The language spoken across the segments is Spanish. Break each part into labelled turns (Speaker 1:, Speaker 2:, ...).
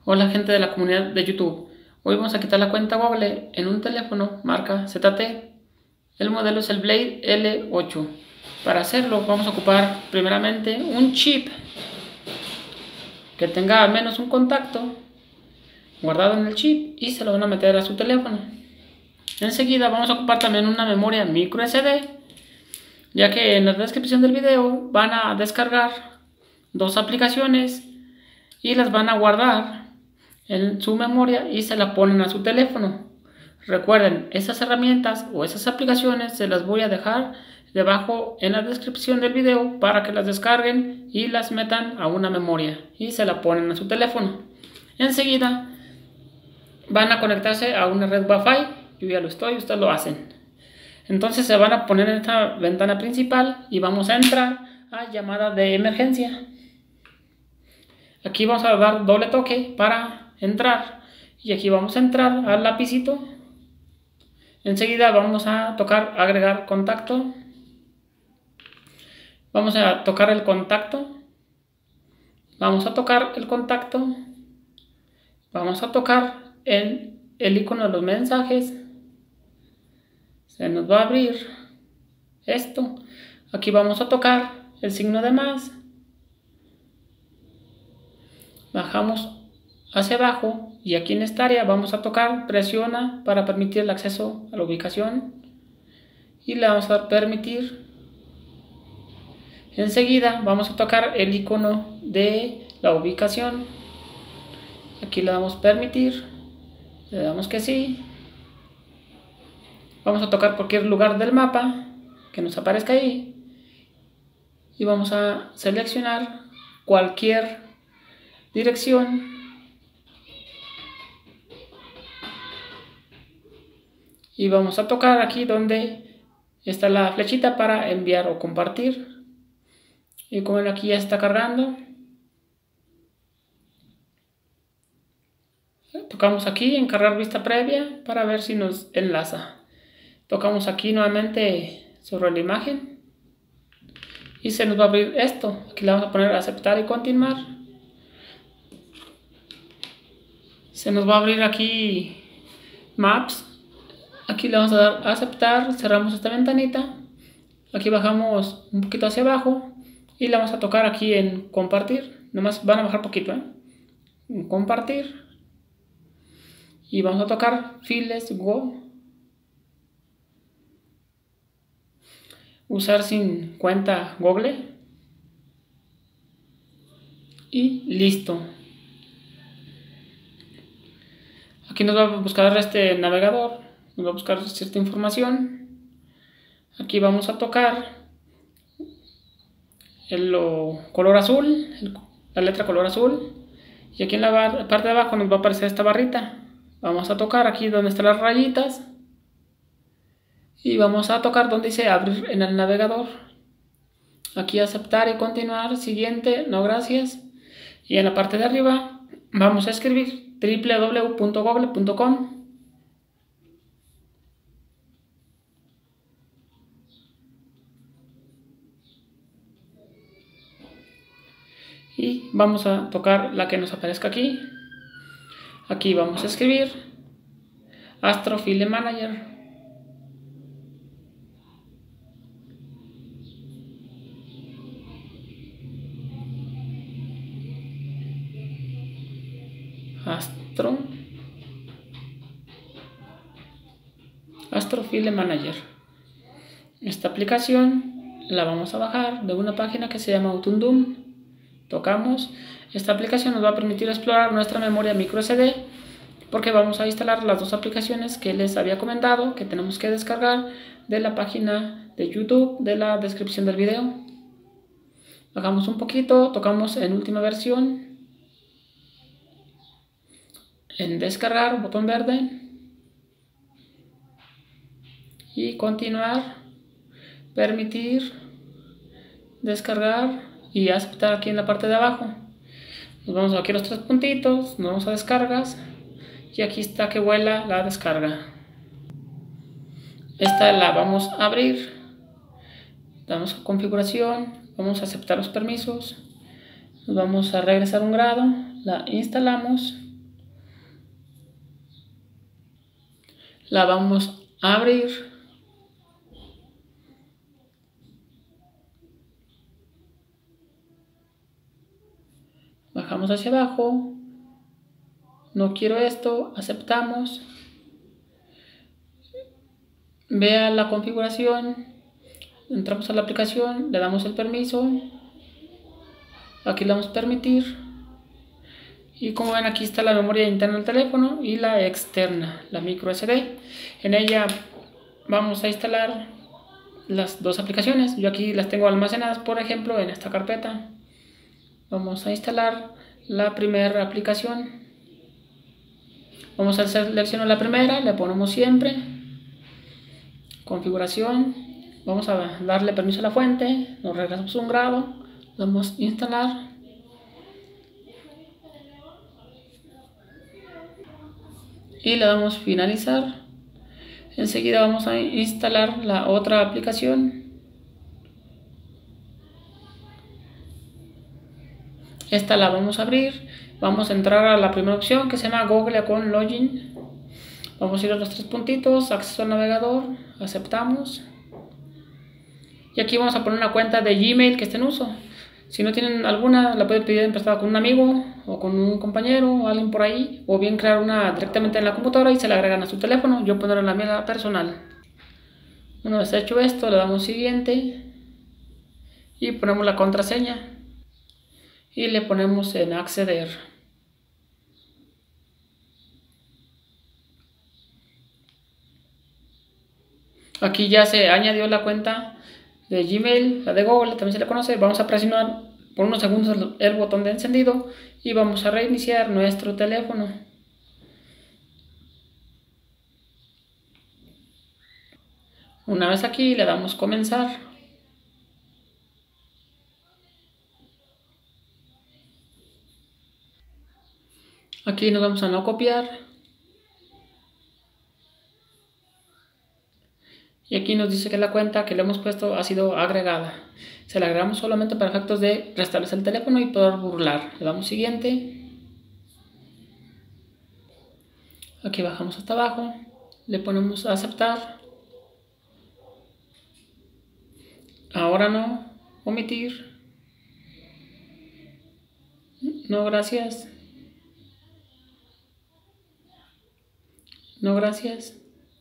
Speaker 1: Hola gente de la comunidad de YouTube. Hoy vamos a quitar la cuenta Google en un teléfono marca ZTE. El modelo es el Blade L8. Para hacerlo vamos a ocupar primeramente un chip que tenga al menos un contacto guardado en el chip y se lo van a meter a su teléfono. Enseguida vamos a ocupar también una memoria micro SD, ya que en la descripción del video van a descargar dos aplicaciones y las van a guardar en su memoria y se la ponen a su teléfono. Recuerden, esas herramientas o esas aplicaciones se las voy a dejar debajo en la descripción del video para que las descarguen y las metan a una memoria y se la ponen a su teléfono. Enseguida van a conectarse a una red Wi-Fi. Yo ya lo estoy, ustedes lo hacen. Entonces se van a poner en esta ventana principal y vamos a entrar a llamada de emergencia. Aquí vamos a dar doble toque para entrar y aquí vamos a entrar al lapicito. Enseguida vamos a tocar agregar contacto. Vamos a tocar el contacto. Vamos a tocar el contacto. Vamos a tocar el icono de los mensajes. Se nos va a abrir esto. Aquí vamos a tocar el signo de más. Bajamos hacia abajo y aquí en esta área vamos a tocar presiona para permitir el acceso a la ubicación y le vamos a dar permitir. Enseguida vamos a tocar el icono de la ubicación, aquí le damos permitir, le damos que sí. Vamos a tocar cualquier lugar del mapa que nos aparezca ahí y vamos a seleccionar cualquier dirección y vamos a tocar aquí donde está la flechita para enviar o compartir y como aquí ya está cargando, tocamos aquí en cargar vista previa para ver si nos enlaza. Tocamos aquí nuevamente sobre la imagen y se nos va a abrir esto. Aquí le vamos a poner aceptar y continuar. Se nos va a abrir aquí Maps. Aquí le vamos a dar a aceptar, cerramos esta ventanita. Aquí bajamos un poquito hacia abajo y le vamos a tocar aquí en compartir. Nomás van a bajar poquito, en compartir. Y vamos a tocar Files Go. Usar sin cuenta Google. Y listo. Aquí nos va a buscar este navegador. Nos va a buscar cierta información. Aquí vamos a tocar el color azul, la letra color azul. Y aquí en la parte de abajo nos va a aparecer esta barrita. Vamos a tocar aquí donde están las rayitas. Y vamos a tocar donde dice abrir en el navegador. Aquí aceptar y continuar. Siguiente, no gracias. Y en la parte de arriba vamos a escribir www.google.com. Y vamos a tocar la que nos aparezca aquí. Aquí vamos a escribir Astro File Manager. Astro File Manager. Esta aplicación la vamos a bajar de una página que se llama Utundum. Tocamos. Esta aplicación nos va a permitir explorar nuestra memoria micro SD porque vamos a instalar las dos aplicaciones que les había comentado que tenemos que descargar de la página de YouTube de la descripción del video. Bajamos un poquito, tocamos en última versión, en descargar, botón verde y continuar, permitir, descargar y aceptar aquí en la parte de abajo. Nos vamos aquí a los tres puntitos, nos vamos a descargas y aquí está que vuela la descarga. Esta la vamos a abrir, damos a configuración, vamos a aceptar los permisos, nos vamos a regresar un grado, la instalamos La vamos a abrir. Bajamos hacia abajo. No quiero esto. Aceptamos. Vea la configuración. Entramos a la aplicación. Le damos el permiso. Aquí le damos permitir. Y como ven, aquí está la memoria interna del teléfono y la externa, la micro SD. En ella vamos a instalar las dos aplicaciones. Yo aquí las tengo almacenadas, por ejemplo, en esta carpeta. Vamos a instalar la primera aplicación. Vamos a seleccionar la primera, le ponemos siempre. Configuración. Vamos a darle permiso a la fuente. Nos regresamos un grado. Vamos a instalar. Y le damos finalizar. Enseguida vamos a instalar la otra aplicación. Esta la vamos a abrir. Vamos a entrar a la primera opción que se llama Google Account Login. Vamos a ir a los tres puntitos, acceso al navegador, aceptamos. Y aquí vamos a poner una cuenta de Gmail que esté en uso. Si no tienen alguna, la pueden pedir prestada con un amigo o con un compañero o alguien por ahí. O bien crear una directamente en la computadora y se la agregan a su teléfono. Yo pondré la mía personal. Una vez hecho esto, le damos siguiente. Y ponemos la contraseña. Y le ponemos en acceder. Aquí ya se añadió la cuenta de Gmail, la de Google, también se le conoce. Vamos a presionar por unos segundos el botón de encendido y vamos a reiniciar nuestro teléfono. Una vez aquí le damos comenzar. Aquí nos vamos a no copiar. Y aquí nos dice que la cuenta que le hemos puesto ha sido agregada. Se la agregamos solamente para efectos de restablecer el teléfono y poder burlar. Le damos siguiente. Aquí bajamos hasta abajo. Le ponemos a aceptar. Ahora no. Omitir. No, gracias. No, gracias.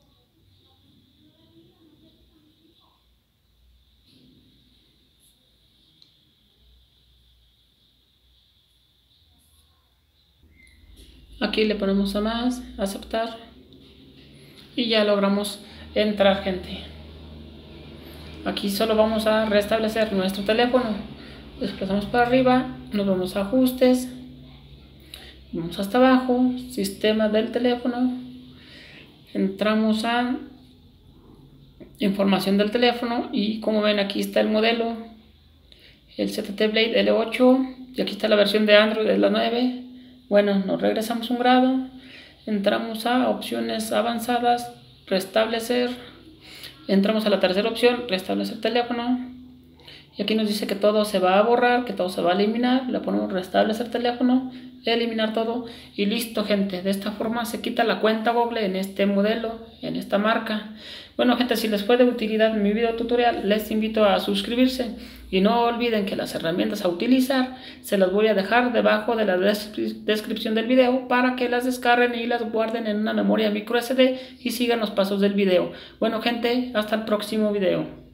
Speaker 1: Aquí le ponemos a más, aceptar. Y ya logramos entrar, gente. Aquí solo vamos a restablecer nuestro teléfono. Desplazamos para arriba, nos vamos a ajustes. Vamos hasta abajo, sistema del teléfono. Entramos a información del teléfono y como ven aquí está el modelo. El ZTE Blade L8 y aquí está la versión de Android, es la 9. Bueno, nos regresamos un grado, entramos a opciones avanzadas, restablecer, entramos a la tercera opción, restablecer teléfono, y aquí nos dice que todo se va a borrar, que todo se va a eliminar, le ponemos restablecer teléfono, eliminar todo, y listo, gente. De esta forma se quita la cuenta Google en este modelo, en esta marca. Bueno, gente, si les fue de utilidad mi video tutorial, les invito a suscribirse y no olviden que las herramientas a utilizar se las voy a dejar debajo de la descripción del video para que las descarguen y las guarden en una memoria micro SD y sigan los pasos del video. Bueno, gente, hasta el próximo video.